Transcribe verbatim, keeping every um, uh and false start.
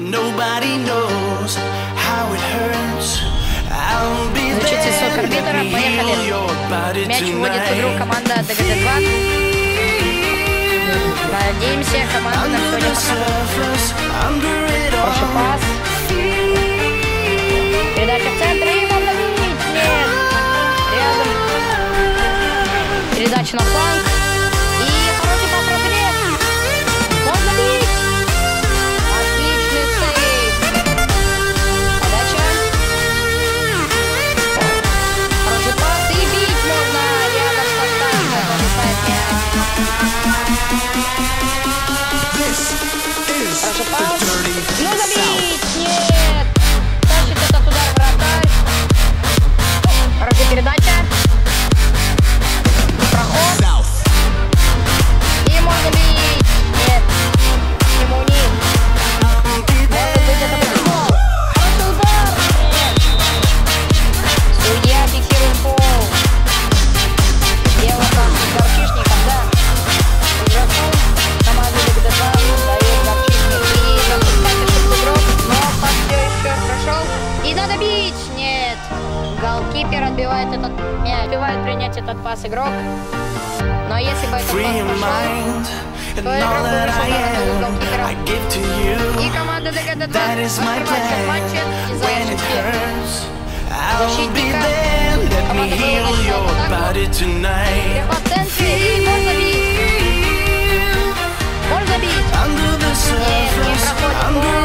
Защите супербитера, поехали. Мяч вводит в игру команда ДГД-два. Надеемся, команда нам сегодня покажет. Хороший пас. Передача в центре, и можно видеть. Нет. Рядом. Передача на фланг. И хороший пас разрез. Можно бить. Отличный сейв. Подача. Хороший пас. И бить можно. Рядом с штангой. Залетает мяч. Хороший пас. Ну забить. Нет. Тащит этот удар вратарь. Хорошая передача. Проход. И можно бить. Нет. Ему вниз. Может быть, это прикол. Хороший удар. Нет. Судья фиксирует фол. Дело там с горчишником, да. Игроку команды ДГД-два дает горчишник. И запускает ошибку игрок. Но пас все еще прошел. И надо бить. Нет. Голкипер отбивает этот мяч. Отбивает принять этот пас игрок. Но если бы этот пас прошел, то игрок бы вышел на голкипера. И команда ДГД-два открывается в матче из-за ошибки защитника. Команда была начинает атаку. В центре. И можно бить. Можно бить. Нет, не проходит.